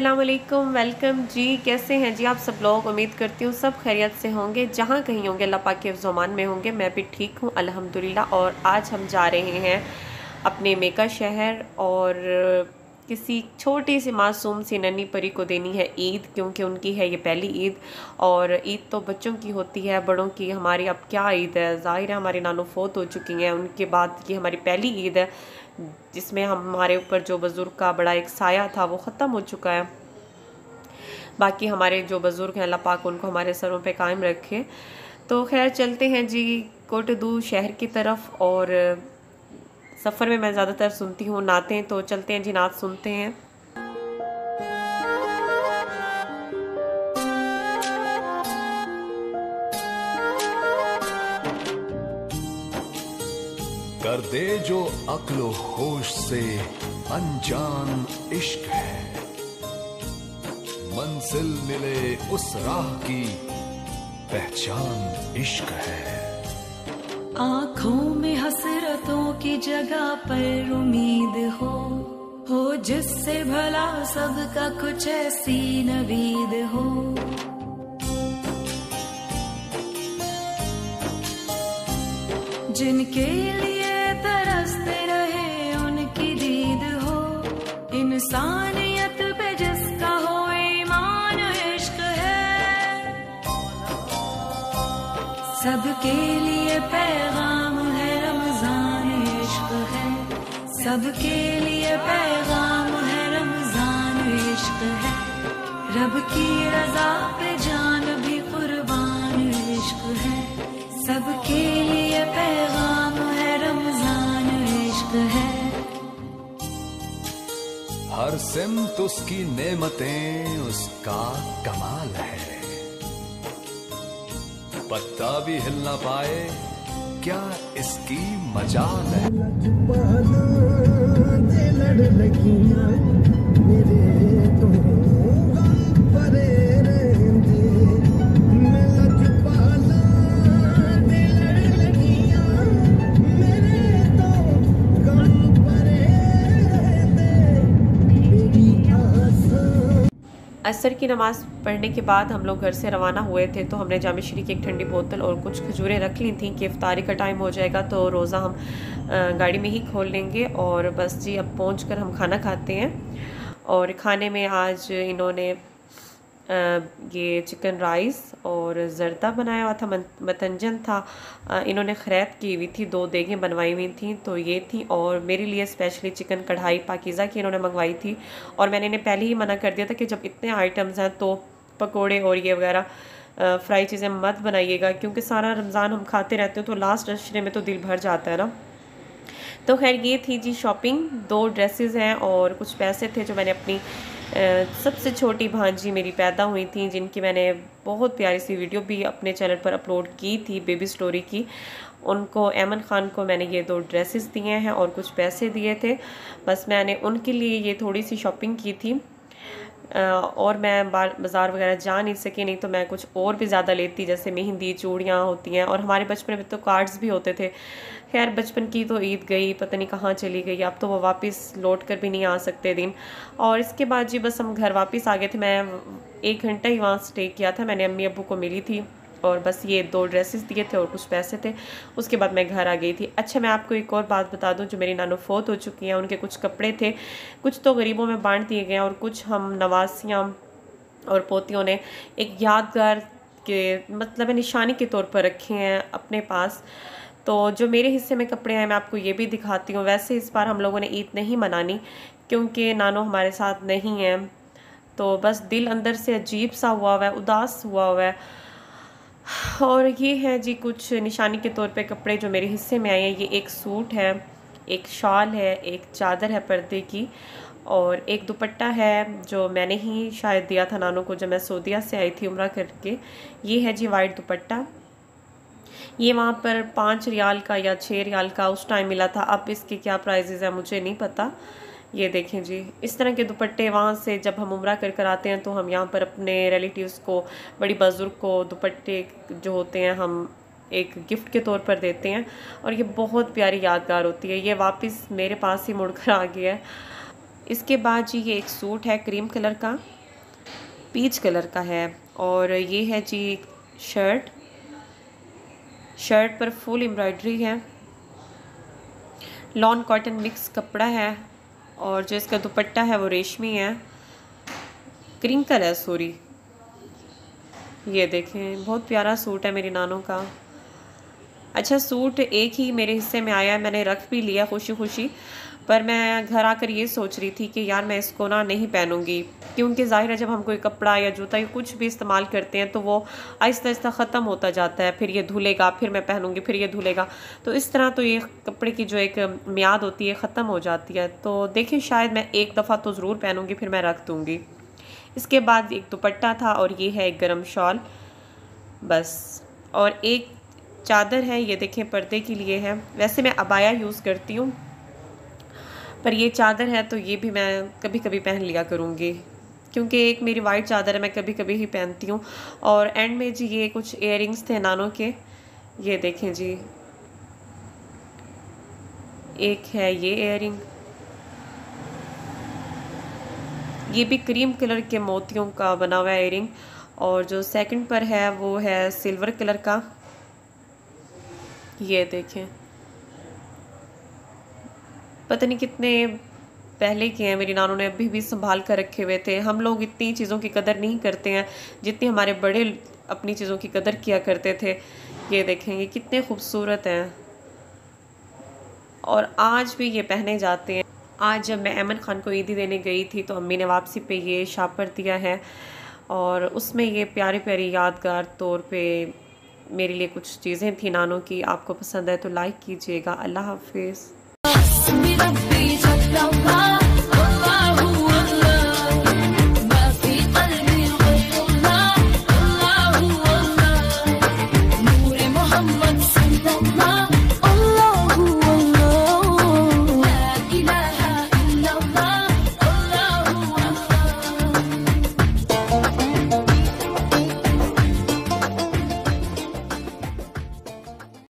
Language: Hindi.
अस्सलामुअलैकुम, वेलकम जी। कैसे हैं जी आप सब लोग? उम्मीद करती हूँ सब खैरियत से होंगे। जहाँ कहीं होंगे अल्लाह पाक के हिफ्ज़-ओ-अमान में होंगे। मैं भी ठीक हूँ अल्हम्दुलिल्लाह। और आज हम जा रहे हैं अपने मेका शहर और किसी छोटी सी मासूम सी नन्ही परी को देनी है ईद, क्योंकि उनकी है ये पहली ईद। और ईद तो बच्चों की होती है, बड़ों की हमारी अब क्या ईद है। ज़ाहिर है हमारी नानो फोत हो चुकी हैं, उनके बाद ये हमारी पहली ईद है जिसमें हमारे ऊपर जो बुज़ुर्ग का बड़ा एक साया था वो ख़त्म हो चुका है। बाकी हमारे जो बुज़ुर्ग हैं अल्लाह पाक उनको हमारे सरों पे कायम रखे। तो खैर चलते हैं जी कोटदू शहर की तरफ। और सफ़र में मैं ज़्यादातर सुनती हूँ नातें, तो चलते हैं जी नात सुनते हैं। कर दे जो अक्लो होश से अनजान इश्क है, मंजिल मिले उस राह की पहचान इश्क है। आँखों में हसरतों की जगह पर उम्मीद हो जिससे भला सबका कुछ ऐसी नवीद हो। जिनके लिए तरसते रहे उनकी दीद हो, इंसानियत पे जिसका हो ईमान इश्क है। सबके लिए पैगाम है रमजान इश्क है, सबके लिए पैगाम है रमजान इश्क है। रब की रजा पे जान भी कुर्बान इश्क है, सबके लिए पैगाम है रमजान इश्क है। हर सिमत उसकी नेमतें उसका कमाल है, पत्ता भी हिल ना पाए क्या इसकी मजाल है। असर की नमाज़ पढ़ने के बाद हम लोग घर से रवाना हुए थे, तो हमने जामे श्री की एक ठंडी बोतल और कुछ खजूरें रख ली थी कि इफ्तारी का टाइम हो जाएगा तो रोज़ा हम गाड़ी में ही खोल लेंगे। और बस जी अब पहुंचकर हम खाना खाते हैं। और खाने में आज इन्होंने ये चिकन राइस और ज़रदा बनाया हुआ था, मतंजन था। इन्होंने खैरत की हुई थी, 2 देगें बनवाई हुई थी तो ये थी। और मेरे लिए स्पेशली चिकन कढ़ाई पाकीज़ा की इन्होंने मंगवाई थी। और मैंने इन्हें पहले ही मना कर दिया था कि जब इतने आइटम्स हैं तो पकोड़े और ये वगैरह फ्राई चीज़ें मत बनाइएगा, क्योंकि सारा रमज़ान हम खाते रहते हैं तो लास्ट अशरे में तो दिल भर जाता है ना। तो खैर ये थी जी शॉपिंग। 2 ड्रेसेस हैं और कुछ पैसे थे जो मैंने अपनी सबसे छोटी भांजी मेरी पैदा हुई थी, जिनकी मैंने बहुत प्यारी सी वीडियो भी अपने चैनल पर अपलोड की थी बेबी स्टोरी की। उनको ऐमन ख़ान को मैंने ये 2 ड्रेसेस दिए हैं और कुछ पैसे दिए थे। बस मैंने उनके लिए ये थोड़ी सी शॉपिंग की थी। और मैं बाज़ार वगैरह जा नहीं सकी, नहीं तो मैं कुछ और भी ज़्यादा लेती, जैसे मेहंदी चूड़ियाँ होती हैं। और हमारे बचपन में तो कार्ड्स भी होते थे। खैर बचपन की तो ईद गई, पता नहीं कहाँ चली गई, अब तो वो वापस लौट कर भी नहीं आ सकते दिन। और इसके बाद जी बस हम घर वापस आ गए थे। मैं 1 घंटा ही वहाँ स्टे किया था। मैंने अम्मी अब्बू को मिली थी और बस ये 2 ड्रेसेस दिए थे और कुछ पैसे थे। उसके बाद मैं घर आ गई थी। अच्छा मैं आपको एक और बात बता दूं, जो मेरी नानो फोत हो चुकी हैं उनके कुछ कपड़े थे, कुछ तो गरीबों में बांट दिए गए और कुछ हम नवासियाँ और पोतियों ने एक यादगार के मतलब निशानी के तौर पर रखे हैं अपने पास। तो जो मेरे हिस्से में कपड़े हैं मैं आपको ये भी दिखाती हूँ। वैसे इस बार हम लोगों ने ईद नहीं मनानी क्योंकि नानो हमारे साथ नहीं है, तो बस दिल अंदर से अजीब सा हुआ हुआ है, उदास हुआ हुआ है। और ये है जी कुछ निशानी के तौर पे कपड़े जो मेरे हिस्से में आए हैं। ये एक सूट है, एक शॉल है, एक चादर है पर्दे की और एक दुपट्टा है जो मैंने ही शायद दिया था नानू को जब मैं सऊदीया से आई थी उम्रा करके। ये है जी वाइट दुपट्टा। ये वहाँ पर 5 रियाल का या 6 रियाल का उस टाइम मिला था। अब इसके क्या प्राइजेज़ हैं मुझे नहीं पता। ये देखें जी, इस तरह के दुपट्टे वहाँ से जब हम उम्रा कर आते हैं तो हम यहाँ पर अपने रिलेटिव्स को, बड़ी बुज़ुर्ग को दुपट्टे जो होते हैं हम एक गिफ्ट के तौर पर देते हैं और ये बहुत प्यारी यादगार होती है। ये वापस मेरे पास ही मुड़कर आ गया है। इसके बाद जी ये एक सूट है क्रीम कलर का, पीच कलर का है, और ये है जी शर्ट। शर्ट पर फुल एम्ब्रॉयडरी है, लॉन कॉटन मिक्स कपड़ा है, और जो इसका दुपट्टा है वो रेशमी है, क्रिंकल है सॉरी। ये देखें बहुत प्यारा सूट है मेरी नानों का। अच्छा सूट एक ही मेरे हिस्से में आया है, मैंने रख भी लिया खुशी खुशी, पर मैं घर आकर ये सोच रही थी कि यार मैं इसको ना नहीं पहनूंगी, क्योंकि ज़ाहिर है जब हम कोई कपड़ा या जूता या कुछ भी इस्तेमाल करते हैं तो वो आहिस्ता आहिस्ता ख़त्म होता जाता है, फिर ये धुलेगा, फिर मैं पहनूंगी, फिर ये धुलेगा, तो इस तरह तो ये कपड़े की जो एक मियाद होती है ख़त्म हो जाती है। तो देखिए शायद मैं एक दफ़ा तो ज़रूर पहनूंगी, फिर मैं रख दूँगी। इसके बाद एक दुपट्टा था, और ये है एक गर्म शॉल बस, और एक चादर है, ये देखें पर्दे के लिए है। वैसे मैं अबाया यूज़ करती हूँ, पर ये चादर है तो ये भी मैं कभी कभी पहन लिया करूँगी, क्योंकि एक मेरी वाइट चादर है मैं कभी कभी ही पहनती हूँ। और एंड में जी ये कुछ इयररिंग्स थे नानों के, ये देखें जी, एक है ये इयररिंग, ये भी क्रीम कलर के मोतियों का बना हुआ है इयररिंग, और जो सेकंड पर है वो है सिल्वर कलर का। ये देखें पता नहीं कितने पहले के हैं, मेरी नानों ने अभी भी संभाल कर रखे हुए थे। हम लोग इतनी चीज़ों की कदर नहीं करते हैं जितनी हमारे बड़े अपनी चीज़ों की कदर किया करते थे। ये देखेंगे कितने खूबसूरत हैं, और आज भी ये पहने जाते हैं। आज जब मैं ऐमन ख़ान को ईदी देने गई थी तो अम्मी ने वापसी पे ये शापर दिया है, और उसमें ये प्यारी प्यारी यादगार तौर पे मेरे लिए कुछ चीज़ें थी नानों की। आपको पसंद है तो लाइक कीजिएगा। अल्लाह हाफिज़।